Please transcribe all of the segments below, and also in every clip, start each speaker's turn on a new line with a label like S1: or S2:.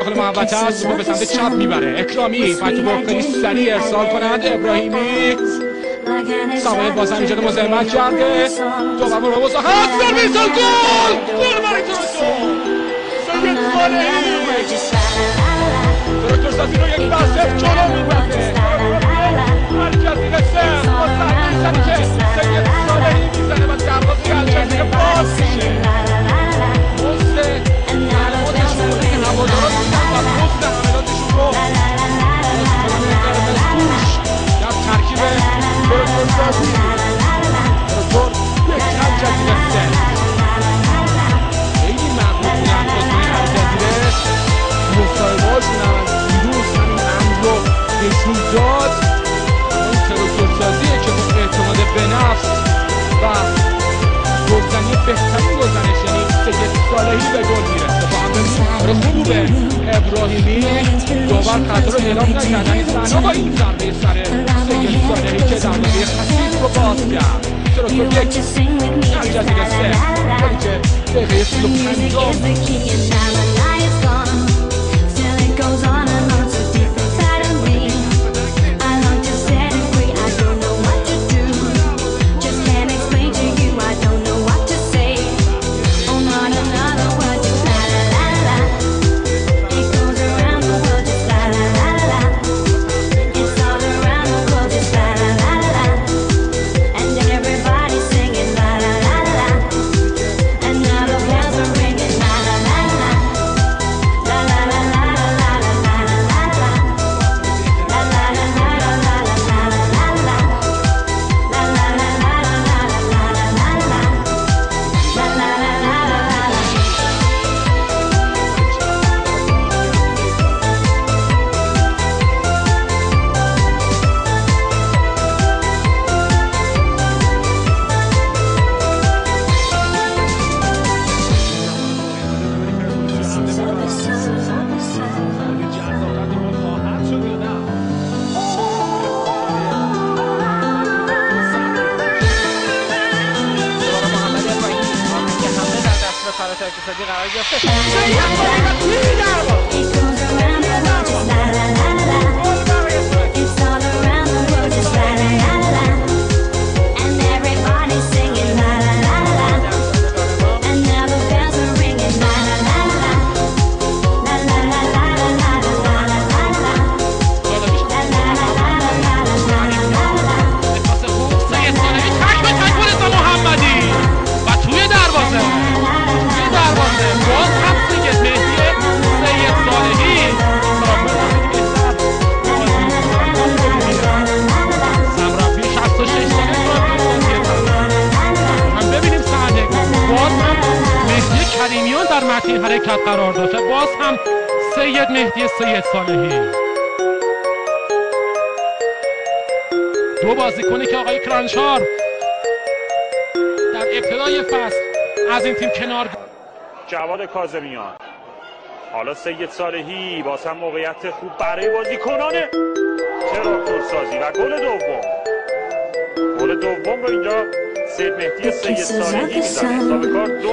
S1: داخل محوطه است و به سمت چپ میبره. اکرامی فتوح خیلی سریع ارسال کنند. ابراهیمی ساموئل بازم ایجاد مزاحمت کرده. تو با روزا هست سرویس گل برای ترکتور. سید صالحی ترکتور سازی رو یک بسته جلو میبره. الجزیره سر با صحنه زنی که سید صالحی میزنه و دروازه الجزیره باز میشه. پست تعلیماتشون رو که هواداران میدن و پست حملاتشون رو در ترکیب ترکتور سازی ترکتور یک الجزیره سر خیلی ممنون بودن بازی الجزیره. مصاحبه هاشون هم دیروز همین امر رو نشون داد. اون ترکتور سازیه که با اعتماد به نفس و گلزنی بهترین گلزنش یعنی سید صالحی به گل میرسه. با هم ببینیم خوبه ابراهیمی دوبار خطا رو اعلام نکردن. این صحنه با این ضربه سر سید صالحی که دروازه خطیف رو باز کرد. ترکتور یک الجزیره سه ولی که دقیقه 35 قرار در متن حرکت قرار داشته. باز هم سید مهدی سید صالحی دو بازیکنی که آقای کرانچار در ابتدای فصل از این تیم کنار.
S2: جواد کاظمیان حالا سید صالحی باز هم موقعیت خوب برای بازیکنان تراکتور سازی و گل دوم رو اینجا سید مهدی سید صالحی میزنه. حساب کار 2-0.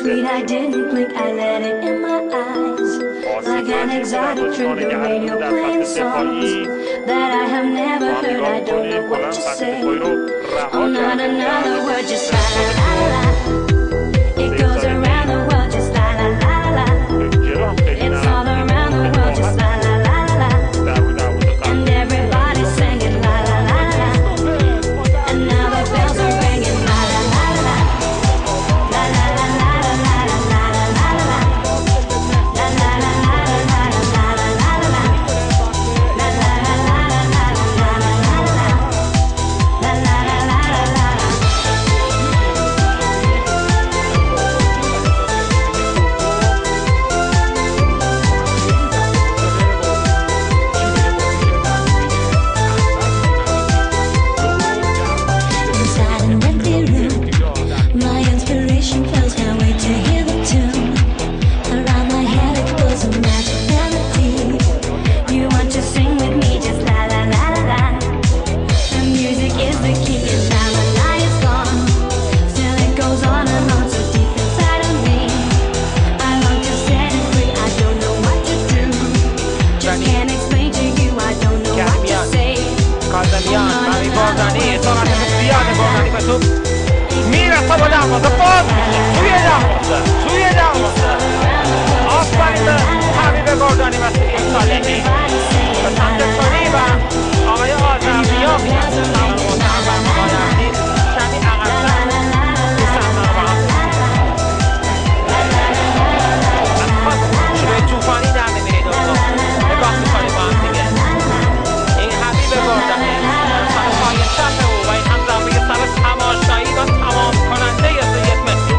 S2: بازیکن نگهداری در خط دفاعی ما نگاه کنیم کلن خط دفاعی رو رها
S3: توپ میرسه با دروازه باز میشه توی دروازه آفرین به حبیب گردانی و سید صالحی به سمت سالی و آقای آذربیا کمی عقب‌تر این صحنه رو با هم شروع توفانی در نیمه دوم نگاه می‌کنیم با هم دیگه این حبیب گردانی سر پای چپ او و این هم ضربه سر تماشایی و تمام کننده سید مهدی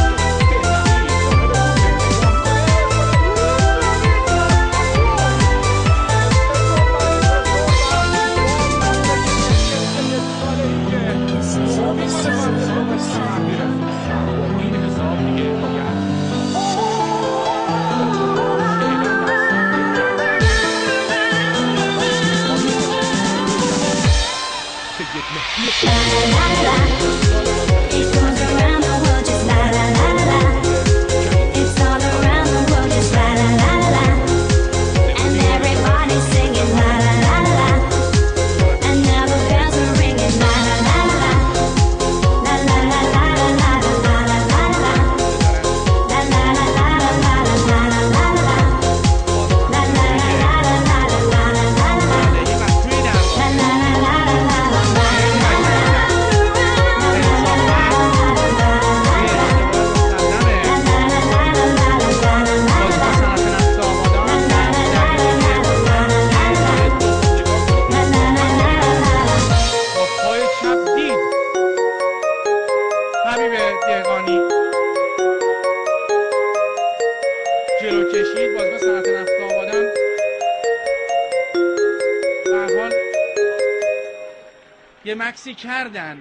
S1: مکسی کردن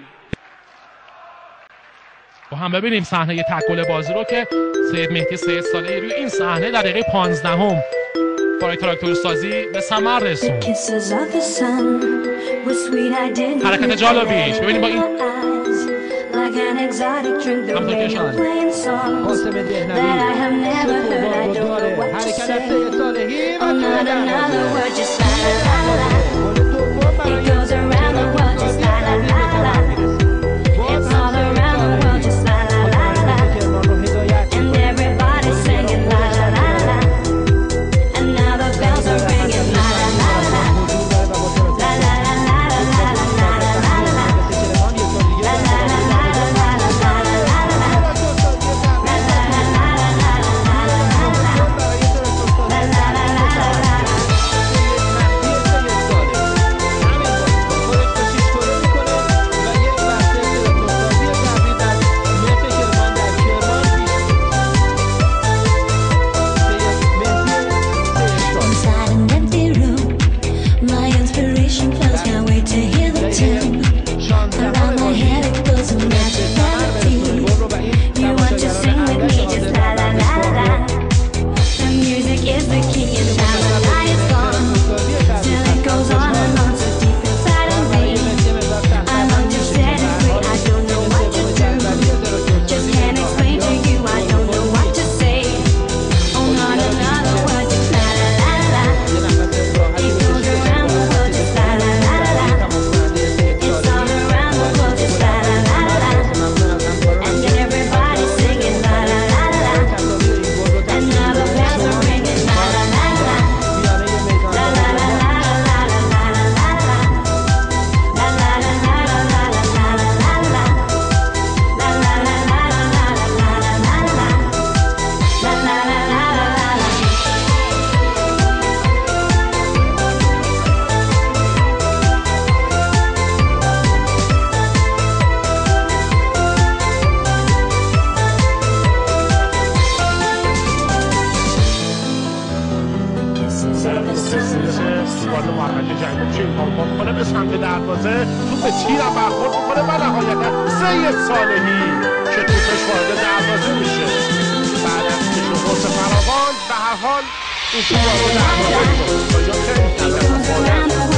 S4: با هم ببینیم صحنه تکل بازی رو که سید مهدی سید صالحی روی این صحنه در دقیقه 15 برای تراکتور سازی به ثمر رسوند. حرکت جالبیش ببینیم با این همطور که شد
S1: قاسم دهنوی حرکت از سید صالحی
S4: به سمت دروازه توپ تیر هم برخورد میکنه و نهایتا سید صالحی که توپش وارد دروازه میشه بعد از تشویق فراوان. به هر حال این توپ وارد دروازه میشه.